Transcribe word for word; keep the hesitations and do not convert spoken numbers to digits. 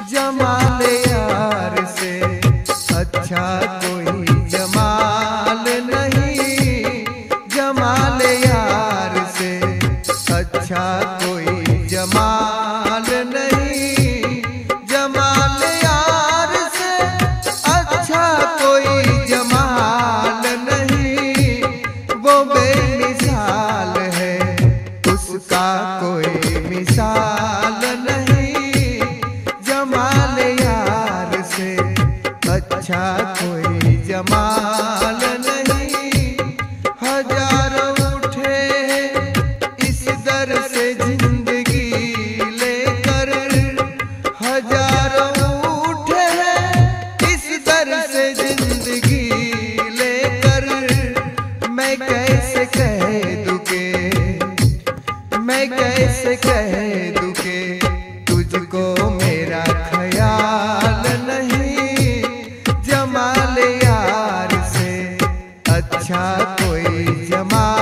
जमाल यार से अच्छा कोई जमाल नहीं, जमाल यार से अच्छा कोई जमाल नहीं, जमाल यार से अच्छा कोई जमाल नहीं। वो बेमिसाल है उसका कोई मिसाल नहीं, जमाल यार से अच्छा कोई जमाल नहीं। हजारों उठे इस दर से जिंदगी लेकर, हजारों उठे इस दर से जिंदगी लेकर। मैं कैसे कह दूं के, मैं कैसे कह दूं के तुझको मेरा ख्याल नहीं, जमाल यार से अच्छा कोई जमाल